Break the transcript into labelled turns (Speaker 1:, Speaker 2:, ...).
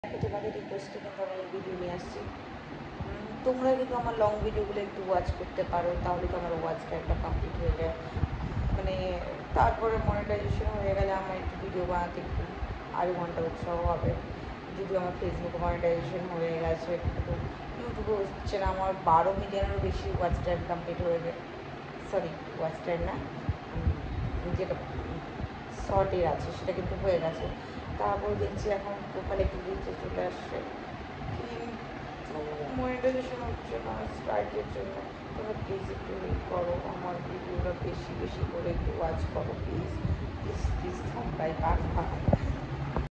Speaker 1: তোমাদের রিকোয়েস্টে কিন্তু আমি এই ভিডিও নিয়ে আসছি। তোমরা কিন্তু আমার লং ভিডিওগুলো একটু ওয়াচ করতে পারো, তাহলে তো আমার ওয়াচটা একটা কমপ্লিট হয়ে যায়। মানে তারপরে মনিটাইজেশন হয়ে গেলে আমার একটু ভিডিও বানাতে একটু আরও ঘন্টা উৎসাহ হবে। যদিও আমার ফেসবুকে মনিটাইজেশন হয়ে গেছে, কিন্তু ইউটিউবে হচ্ছে না। আমার 12 মিলিয়নেরও বেশি ওয়াচ টাইম কমপ্লিট হয়ে যায়। সরি, ওয়াচ টাইম না, যেটা শর্টের আছে সেটা কিন্তু হয়ে গেছে। তারপর দেখছি এখন প্রোফাইলে একটু রিচে চলে আসছে, কিন্তু মনিটাইজেশন হচ্ছে না স্ট্রাইকের জন্য। তোমরা প্লিজ একটু হেল্প করো, আমার ভিডিওটা বেশি বেশি করে একটু ওয়াচ করো প্লিজ প্লিজ প্লিজ। থাম্বাই কার